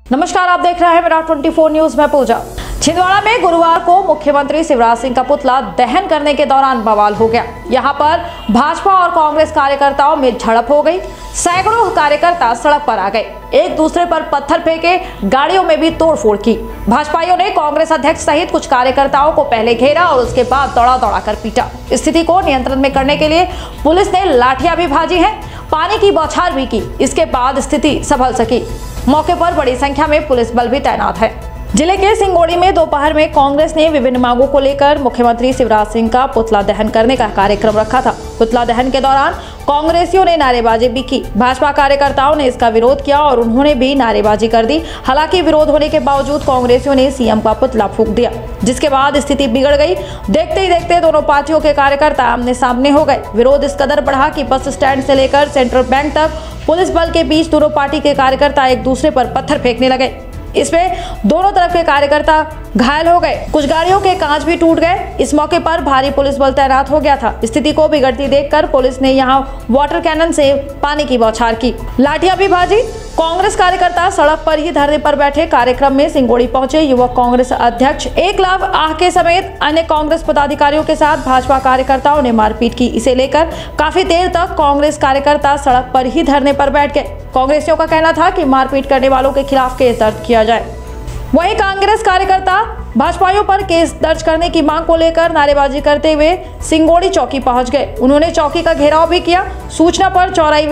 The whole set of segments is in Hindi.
नमस्कार, आप देख रहे हैं मेरा 24 न्यूज में पूजा। छिंदवाड़ा में गुरुवार को मुख्यमंत्री शिवराज सिंह का पुतला दहन करने के दौरान बवाल हो गया। यहां पर भाजपा और कांग्रेस कार्यकर्ताओं में झड़प हो गई। सैकड़ों कार्यकर्ता सड़क पर आ गए, एक दूसरे पर पत्थर फेंके, गाड़ियों में भी तोड़फोड़ की। भाजपाइयों ने कांग्रेस अध्यक्ष सहित कुछ कार्यकर्ताओं को पहले घेरा और उसके बाद दौड़ा कर पीटा। स्थिति को नियंत्रण में करने के लिए पुलिस ने लाठियां भी भाजी हैं, पानी की बौछार भी की। इसके बाद स्थिति संभल सकी। मौके पर बड़ी संख्या में पुलिस बल भी तैनात है। जिले के सिंगोड़ी में दोपहर में कांग्रेस ने विभिन्न मांगों को लेकर मुख्यमंत्री शिवराज सिंह का पुतला दहन करने का कार्यक्रम रखा था। पुतला दहन के दौरान कांग्रेसियों ने नारेबाजी भी की। भाजपा कार्यकर्ताओं ने इसका विरोध किया और उन्होंने भी नारेबाजी कर दी। हालांकि विरोध होने के बावजूद कांग्रेसियों ने सीएम का पुतला फूंक दिया, जिसके बाद स्थिति बिगड़ गई। देखते ही देखते दोनों पार्टियों के कार्यकर्ता आमने सामने हो गए। विरोध इस कदर बढ़ा कि बस स्टैंड से लेकर सेंट्रल बैंक तक पुलिस बल के बीच दोनों पार्टी के कार्यकर्ता एक दूसरे पर पत्थर फेंकने लगे। इसमें दोनों तरफ के कार्यकर्ता घायल हो गए, कुछ गाड़ियों के कांच भी टूट गए। इस मौके पर भारी पुलिस बल तैनात हो गया था। स्थिति को बिगड़ती देखकर पुलिस ने यहां वाटर कैनन से पानी की बौछार की, लाठियां भी भाजी। कांग्रेस कार्यकर्ता सड़क पर ही धरने पर बैठे। कार्यक्रम में सिंगोड़ी पहुंचे युवक कांग्रेस अध्यक्ष एकलव आहके समेत अन्य कांग्रेस पदाधिकारियों के साथ भाजपा कार्यकर्ताओं ने मारपीट की। इसे लेकर काफी देर तक कांग्रेस कार्यकर्ता सड़क पर ही धरने पर बैठ गए। कांग्रेसियों का कहना था कि मारपीट करने वालों के खिलाफ केस दर्ज किया जाए। वहीं कांग्रेस कार्यकर्ता भाजपाइयों पर केस दर्ज करने की मांग को लेकर नारेबाजी करते हुए सिंगोड़ी चौकी पहुंच गए। उन्होंने चौकी का घेराव भी किया। सूचना पर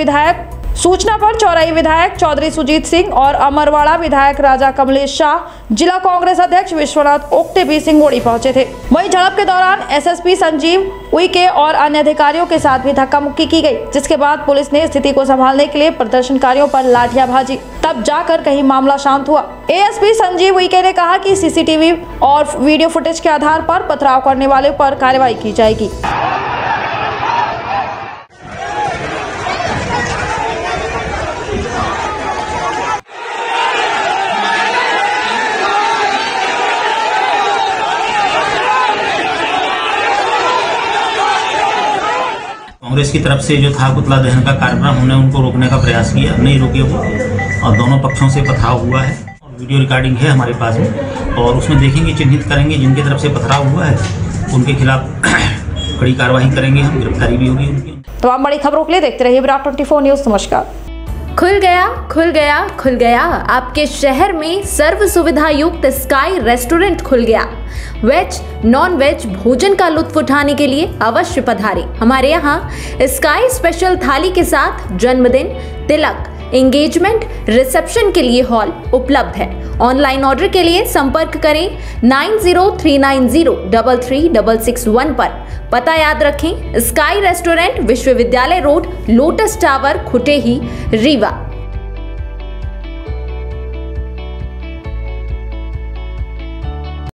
चौराई विधायक चौधरी सुजीत सिंह और अमरवाड़ा विधायक राजा कमलेश शाह, जिला कांग्रेस अध्यक्ष विश्वनाथ ओक्टे भी सिंगोड़ी पहुंचे थे। वहीं झड़प के दौरान एसएसपी संजीव उइके और अन्य अधिकारियों के साथ भी धक्का मुक्की की गई, जिसके बाद पुलिस ने स्थिति को संभालने के लिए प्रदर्शनकारियों पर लाठियां भाजी। तब जाकर कहीं मामला शांत हुआ। एएसपी संजीव उइके ने कहा कि सीसीटीवी और वीडियो फुटेज के आधार पर पथराव करने वाले पर कार्रवाई की जाएगी। कांग्रेस की तरफ से जो था पुतला दहन का कार्यक्रम, हमने उनको रोकने का प्रयास किया, नहीं रुके वो, और दोनों पक्षों से पथराव हुआ है। और वीडियो रिकॉर्डिंग है हमारे पास में, और उसमें देखेंगे, चिन्हित करेंगे जिनकी तरफ से पथराव हुआ है, उनके खिलाफ कड़ी कार्रवाई करेंगे, हम गिरफ्तारी भी होगी उनकी। तमाम बड़ी खबरों के लिए देखते रहिए मेरा 24 न्यूज। नमस्कार। खुल गया आपके शहर में सर्व सुविधा युक्त स्काई रेस्टोरेंट खुल गया। वेज नॉन वेज भोजन का लुत्फ उठाने के लिए अवश्य पधारें। हमारे यहाँ स्काई स्पेशल थाली के साथ जन्मदिन, तिलक, एंगेजमेंट, रिसेप्शन के लिए हॉल उपलब्ध है। ऑनलाइन ऑर्डर के लिए संपर्क करें 9039033661 पर। पता याद रखें, स्काई रेस्टोरेंट, विश्वविद्यालय Road, Lotus Tower, Khutehi, Rewa.